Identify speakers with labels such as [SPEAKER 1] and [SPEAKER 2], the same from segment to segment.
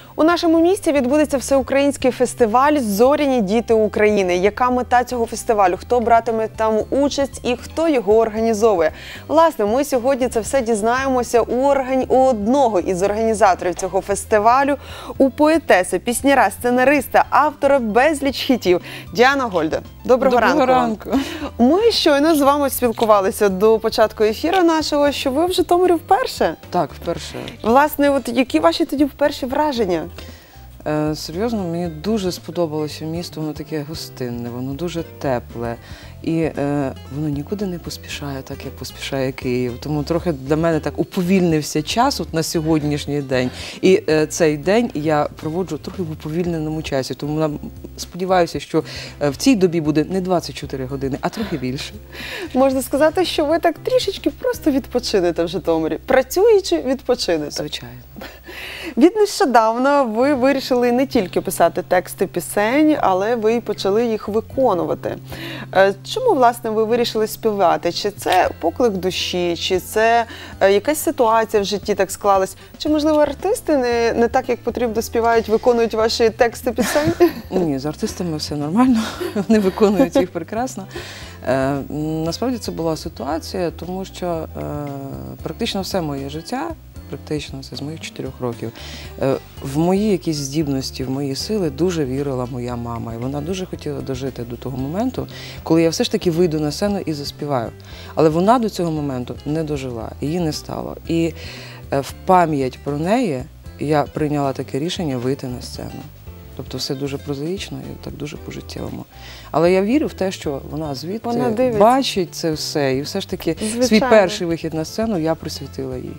[SPEAKER 1] У нашому місті відбудеться всеукраїнський фестиваль «Зоряні діти України». Яка мета цього фестивалю? Хто братиме там участь і хто його організовує? Власне, ми сьогодні це все дізнаємося у одного із організаторів цього фестивалю, у поетеси, пісняра, сценариста, автора безліч хітів Діана Гольда. Доброго ранку. Ми щойно з вами спілкувалися до початку ефіру нашого, що ви в Житомирі вперше.
[SPEAKER 2] Так, вперше.
[SPEAKER 1] Власне, от які ваші тоді перші враження?
[SPEAKER 2] Серйозно, мені дуже сподобалося місто, воно таке гостинне, воно дуже тепле. І воно нікуди не поспішає, так як поспішає Київ. Тому трохи для мене так уповільнився час от на сьогоднішній день. І цей день я проводжу трохи в уповільненому часі. Тому сподіваюся, що в цій добі буде не 24 години, а трохи більше.
[SPEAKER 1] Можна сказати, що ви так трішечки просто відпочинете в Житомирі. Працюючи, відпочинете.
[SPEAKER 2] Звичайно.
[SPEAKER 1] Від нещодавно ви вирішили не тільки писати тексти пісень, але ви й почали їх виконувати. Чому, власне, ви вирішили співати? Чи це поклик душі, чи це якась ситуація в житті так склалась? Чи, можливо, артисти не так, як потрібно співають, виконують ваші тексти пісень?
[SPEAKER 2] Ні, з артистами все нормально, вони виконують їх прекрасно. Насправді це була ситуація, тому що практично все моє життя, практично це з моїх 4 років, в мої якісь здібності, в мої сили дуже вірила моя мама. І вона дуже хотіла дожити до того моменту, коли я все ж таки вийду на сцену і заспіваю. Але вона до цього моменту не дожила, її не стало. І в пам'ять про неї я прийняла таке рішення вийти на сцену. Тобто все дуже прозаїчно і так дуже по-життєвому. Але я вірю в те, що вона звідти бачить це все. І все ж таки свій перший вихід на сцену я присвятила їй.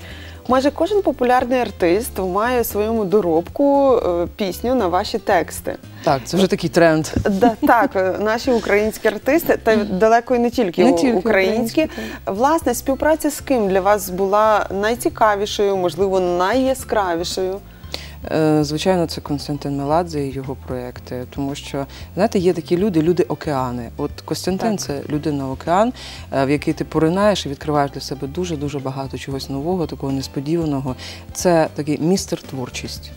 [SPEAKER 1] Майже кожен популярний артист має в своєму доробку пісню на ваші тексти.
[SPEAKER 2] Так, це вже такий тренд.
[SPEAKER 1] Так, наші українські артисти, та далеко і не тільки українські. Власне, співпраця з ким для вас була найцікавішою, можливо, найяскравішою?
[SPEAKER 2] Звичайно, це Костянтин Меладзе і його проєкти, тому що, знаєте, є такі люди-океани. От Костянтин – це людина-океан, в який ти поринаєш і відкриваєш для себе дуже-дуже багато чогось нового, такого несподіваного. Це такий містер творчість.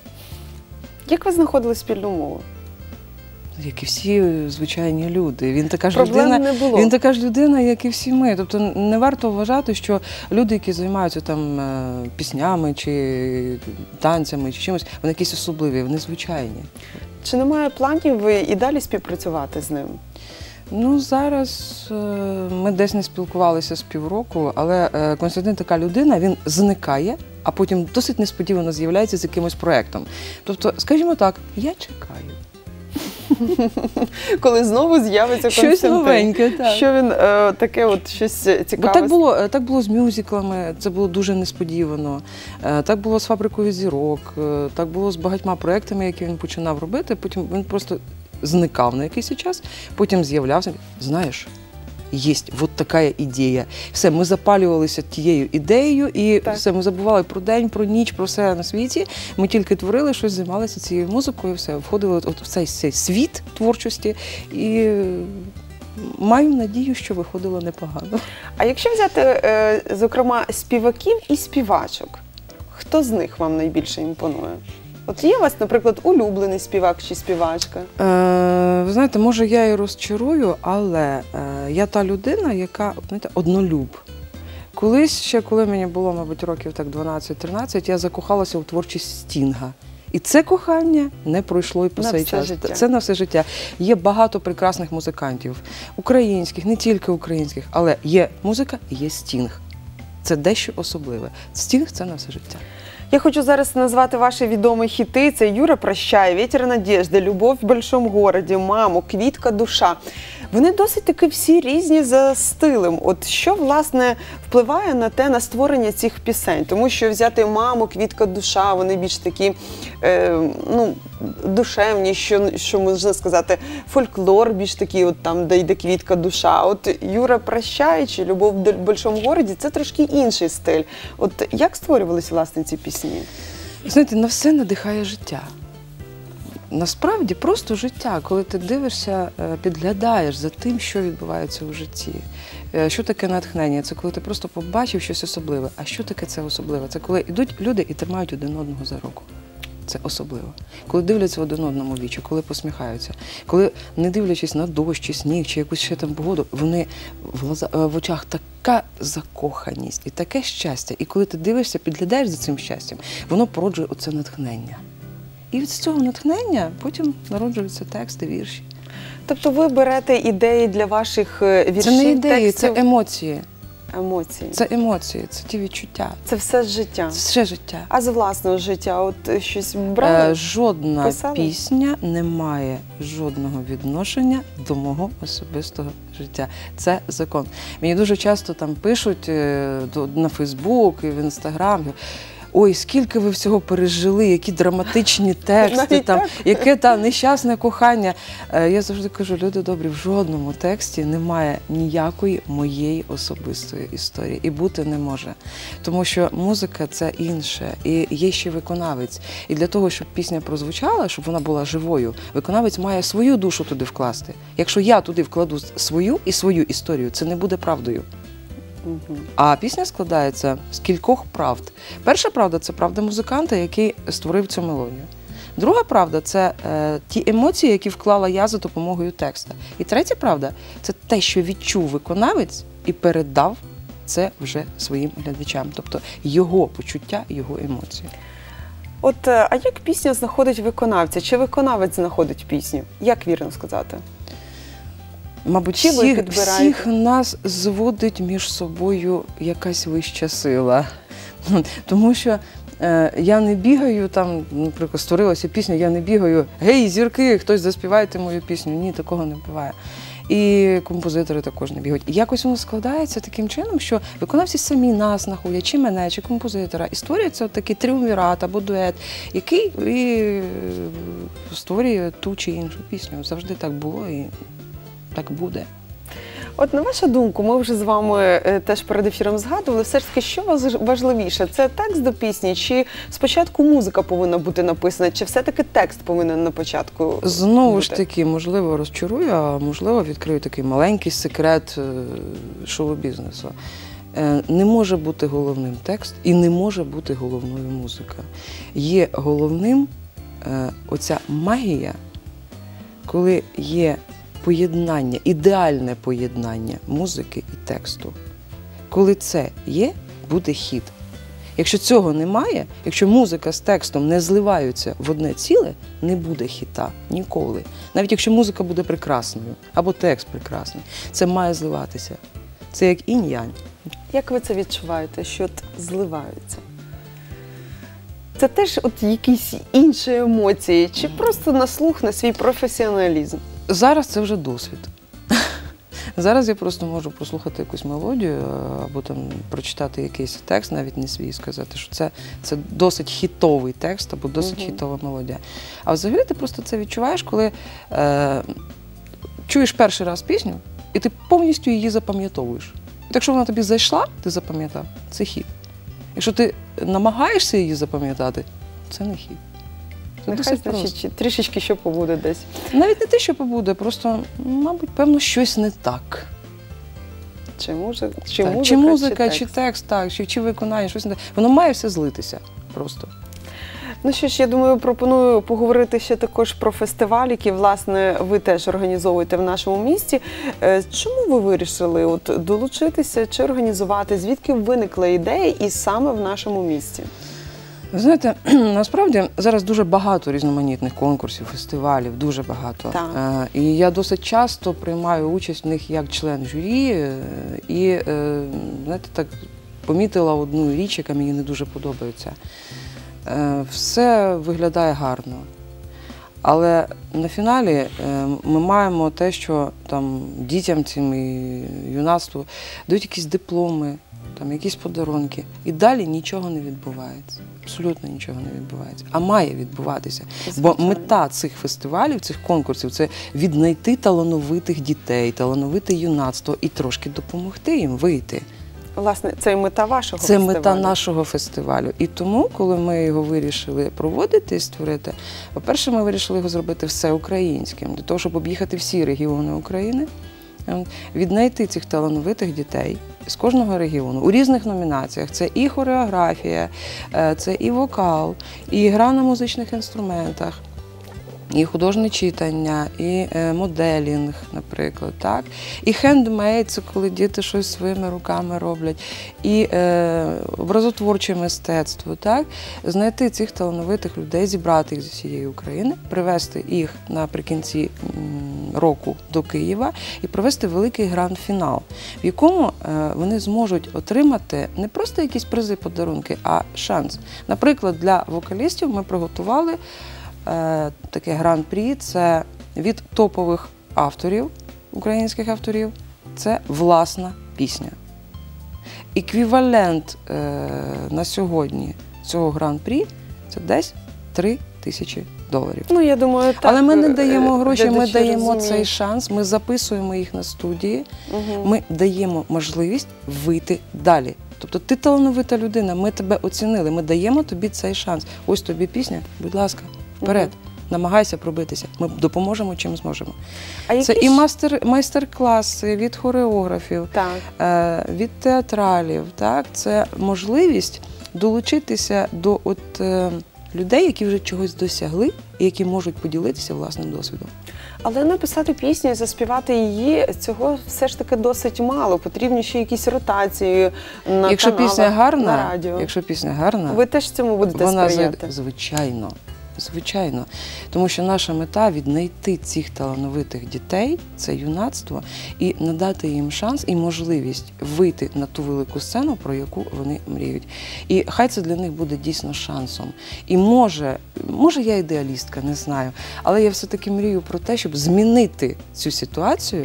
[SPEAKER 2] Як ви знаходили спільну мову? Як і всі звичайні люди. Він така ж людина, як і всі ми. Тобто не варто вважати, що люди, які займаються там піснями чи танцями чи чимось, вони якісь особливі, вони звичайні.
[SPEAKER 1] Чи немає планів і далі співпрацювати з ним?
[SPEAKER 2] Ну, зараз ми десь не спілкувалися з півроку, але Костянтин така людина, він зникає, а потім досить несподівано з'являється з якимось проєктом. Тобто, скажімо так, я чекаю. Коли знову з'явиться Костянтин. Щось новеньке, так. Що він таке от щось цікаве? Так було з мюзиклами, це було дуже несподівано. Так було з «Фабрикою зірок», так було з багатьма проєктами, які він починав робити, потім він просто зникав на якийсь час, потім з'являвся. Знаєш, є от така ідея. Все, ми запалювалися тією ідеєю, і все, ми забували про день, про ніч, про все на світі. Ми тільки творили, щось займалися цією музикою, все, входили в цей світ творчості і маю надію, що виходило непогано. А якщо взяти, зокрема, співаків і співачок, хто з них вам найбільше імпонує? От є у вас, наприклад, улюблений співак чи співачка? Ви знаєте, може я і розчарую, але я та людина, яка, знаєте, однолюб. Колись ще, коли мені було, мабуть, років так 12-13, я закохалася у творчість Стінга. І це кохання не пройшло і по цей час. Це на все життя. Є багато прекрасних музикантів, українських, не тільки українських, але є музика і є Стінг. Це дещо особливе. Стінг – це на все життя. Я хочу зараз назвати ваші відомі хіти. Це «Юра, прощай», «Ветер надежды», «Любовь в большом городе», «Маму», «Квітка душа». Вони досить таки всі різні за стилем. От що, власне, впливає на створення цих пісень? Тому що взяти «Маму», «Квітка душа», вони більш такі, душевні, що можна сказати, фольклор більш такий, от там, де йде «Квітка душа». От «Юра, прощай» чи «Любов в большом городі» – це трошки інший стиль. От як створювалися, власне, ці пісні? Знаєте, на все надихає життя. Насправді просто життя, коли ти дивишся, підглядаєш за тим, що відбувається у житті. Що таке натхнення? Це коли ти просто побачив щось особливе. А що таке це особливе? Це коли йдуть люди і тримають один одного за руку. це особливо. Коли дивляться один одному в вічі, коли посміхаються, коли, не дивлячись на дощ, чи сніг, чи якусь ще там погоду, вони в очах така закоханість і таке щастя. І коли ти дивишся, підглядаєш за цим щастям, воно породжує оце натхнення. І від цього натхнення потім народжуються тексти, вірші.
[SPEAKER 1] Тобто ви берете ідеї для ваших віршів,
[SPEAKER 2] це не ідеї,
[SPEAKER 1] текстів?
[SPEAKER 2] Це емоції.
[SPEAKER 1] Емоції.
[SPEAKER 2] Це емоції, це ті відчуття.
[SPEAKER 1] Це все з життя?
[SPEAKER 2] Все життя.
[SPEAKER 1] А з власного життя от щось брали?
[SPEAKER 2] Жодна
[SPEAKER 1] писали? Пісня
[SPEAKER 2] не має жодного відношення до мого особистого життя. Це закон. Мені дуже часто там пишуть на Фейсбук і в Інстаграм: ой, скільки ви всього пережили, які драматичні тексти, там, яке там нещасне кохання. Я завжди кажу: люди добрі, в жодному тексті немає ніякої моєї особистої історії. І бути не може. Тому що музика – це інше. І є ще виконавець. І для того, щоб пісня прозвучала, щоб вона була живою, виконавець має свою душу туди вкласти. Якщо я туди вкладу свою історію, це не буде правдою. А пісня складається з кількох правд. Перша правда – це правда музиканта, який створив цю мелодію. Друга правда – це ті емоції, які вклала я за допомогою текста. І третя правда – це те, що відчув виконавець і передав це вже своїм глядачам. Тобто його почуття, його емоції.
[SPEAKER 1] От, а як пісня знаходить виконавця? Чи виконавець знаходить пісню? Як вірно сказати?
[SPEAKER 2] Мабуть, всіх нас зводить між собою якась вища сила. Тому що я не бігаю, там, наприклад, створилася пісня, я не бігаю: гей, зірки, хтось заспівайте мою пісню. Ні, такого не буває. І композитори також не бігають. І якось воно складається таким чином, що виконавці самі нас знаходять, чи мене, чи композитора. І створюється такий тріумвірат або дует, який і створює ту чи іншу пісню. Завжди так було і так буде.
[SPEAKER 1] От на вашу думку, ми вже з вами теж перед ефіром згадували, все ж таки, що важливіше? Це текст до пісні, чи спочатку музика повинна бути написана, чи все-таки текст повинен на початку бути?
[SPEAKER 2] Знову ж таки, можливо, розчарую, а можливо, відкрию такий маленький секрет шоу-бізнесу. Не може бути головним текст і не може бути головною музика. Є головним оця магія, коли є поєднання, ідеальне поєднання музики і тексту. Коли це є, буде хіт. Якщо цього немає, якщо музика з текстом не зливаються в одне ціле, не буде хіта ніколи. Навіть якщо музика буде прекрасною, або текст прекрасний, це має зливатися. Це як інь-янь.
[SPEAKER 1] Як ви це відчуваєте, що зливаються? Це теж от якісь інші емоції, чи просто на слух, на свій професіоналізм?
[SPEAKER 2] Зараз це вже досвід. Зараз я просто можу послухати якусь мелодію або там прочитати якийсь текст, навіть не свій, сказати, що це досить хітовий текст або досить хітова мелодія. А взагалі ти просто це відчуваєш, коли чуєш перший раз пісню, і ти повністю її запам'ятовуєш. І якщо вона тобі зайшла, ти запам'ятав, це хіт. Якщо ти намагаєшся її запам'ятати, це не хіт.
[SPEAKER 1] Нехай, значить, трішечки що побуде десь.
[SPEAKER 2] Навіть не те, що побуде, просто, мабуть, певно, щось не так.
[SPEAKER 1] Чи музика,
[SPEAKER 2] чи текст, так, чи виконання, щось не так. Воно має все злитися просто.
[SPEAKER 1] Ну що ж, я думаю, пропоную поговорити ще також про фестиваль, який, власне, ви теж організовуєте в нашому місті. Чому ви вирішили от долучитися чи організувати? Звідки виникла ідея і саме в нашому місті?
[SPEAKER 2] Ви знаєте, насправді зараз дуже багато різноманітних конкурсів, фестивалів, дуже багато. І я досить часто приймаю участь в них як член журі і, знаєте, так помітила одну річ, яка мені не дуже подобається. Все виглядає гарно, але на фіналі ми маємо те, що там дітям цим і юнацтву дають якісь дипломи, там якісь подарунки, і далі нічого не відбувається. Абсолютно нічого не відбувається. А має відбуватися. Бо мета цих фестивалів, цих конкурсів – це віднайти талановитих дітей, талановите юнацтво і трошки допомогти їм вийти.
[SPEAKER 1] Власне, це і мета вашого фестивалю?
[SPEAKER 2] Це мета нашого фестивалю. І тому, коли ми його вирішили проводити і створити, по-перше, ми вирішили його зробити всеукраїнським, для того, щоб об'їхати всі регіони України Віднайти цих талановитих дітей з кожного регіону у різних номінаціях. Це і хореографія, це і вокал, і гра на музичних інструментах, і художнє читання, і моделінг, наприклад, так? І хендмейд – це коли діти щось своїми руками роблять, і образотворче мистецтво, так? Знайти цих талановитих людей, зібрати їх з усієї України, привезти їх наприкінці року до Києва і провести великий гранд-фінал, в якому вони зможуть отримати не просто якісь призи, подарунки, а шанс. Наприклад, для вокалістів ми приготували таке гран-прі, це від топових авторів, українських авторів, це власна пісня. Еквівалент на сьогодні цього гран-прі – це десь $3000.
[SPEAKER 1] Ну, я думаю, так.
[SPEAKER 2] Але ми не даємо гроші, ми даємо цей шанс, ми записуємо їх на студії, ми даємо можливість вийти далі. Тобто ти талановита людина, ми тебе оцінили, ми даємо тобі цей шанс. Ось тобі пісня, будь ласка, вперед, намагайся пробитися, ми допоможемо чим зможемо. Це і майстер-класи від хореографів, від театралів, так? Це можливість долучитися до людей, які вже чогось досягли і які можуть поділитися власним досвідом.
[SPEAKER 1] Але написати пісню і заспівати її, цього все ж таки досить мало. Потрібні ще якісь ротації на каналах, на радіо.
[SPEAKER 2] Якщо пісня гарна,
[SPEAKER 1] ви теж цьому будете сприяти?
[SPEAKER 2] Звичайно. Звичайно. Тому що наша мета – віднайти цих талановитих дітей, це юнацтво, і надати їм шанс і можливість вийти на ту велику сцену, про яку вони мріють. І хай це для них буде дійсно шансом. І може я ідеалістка, не знаю, але я все-таки мрію про те, щоб змінити цю ситуацію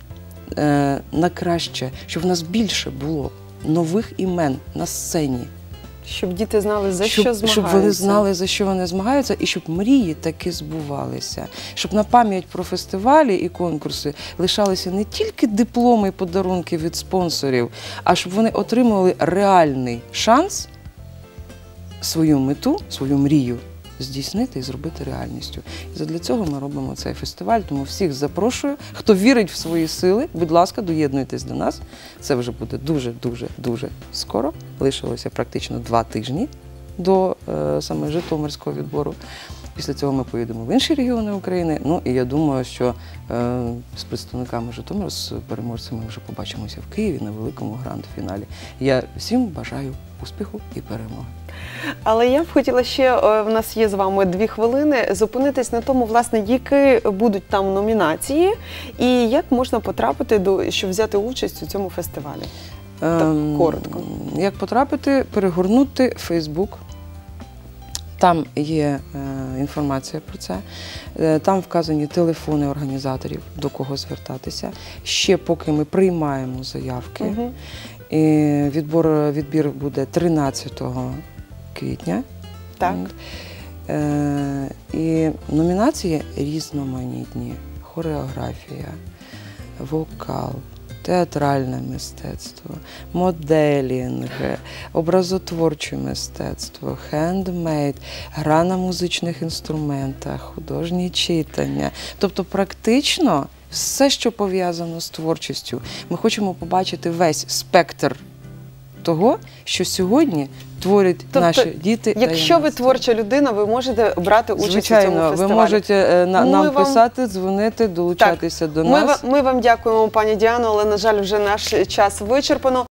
[SPEAKER 2] на краще, щоб в нас більше було нових імен на сцені.
[SPEAKER 1] Щоб діти знали, за що змагаються.
[SPEAKER 2] Щоб вони знали, за що вони змагаються, і щоб мрії таки збувалися. Щоб на пам'ять про фестивалі і конкурси лишалися не тільки дипломи і подарунки від спонсорів, а щоб вони отримували реальний шанс свою мету, свою мрію здійснити і зробити реальністю. І задля цього ми робимо цей фестиваль, тому всіх запрошую. Хто вірить в свої сили, будь ласка, доєднуйтесь до нас. Це вже буде дуже скоро. Лишилося практично 2 тижні до саме Житомирського відбору. Після цього ми поїдемо в інші регіони України. Ну і я думаю, що з представниками Житомира, з переможцями вже побачимося в Києві на великому гранд-фіналі. Я всім бажаю успіху і перемоги.
[SPEAKER 1] Але я б хотіла ще, в нас є з вами 2 хвилини, зупинитись на тому, власне, які будуть там номінації і як можна потрапити, щоб взяти участь у цьому фестивалі. Так, коротко.
[SPEAKER 2] Як потрапити? Перегорнути Facebook. Там є інформація про це, там вказані телефони організаторів, до кого звертатися. Ще поки ми приймаємо заявки. Відбір буде 13 квітня.
[SPEAKER 1] Так.
[SPEAKER 2] І номінації різноманітні. Хореографія, вокал, театральне мистецтво, моделінг, образотворче мистецтво, хендмейд, гра на музичних інструментах, художнє читання. Тобто практично все, що пов'язано з творчістю. Ми хочемо побачити весь спектр того, що сьогодні творять наші діти.
[SPEAKER 1] Якщо ви творча людина, ви можете брати участь у цьому фестивалі.
[SPEAKER 2] Ви можете нам писати, дзвонити, долучатися до нас.
[SPEAKER 1] Ми вам дякуємо, пані Діано, але, на жаль, вже наш час вичерпано.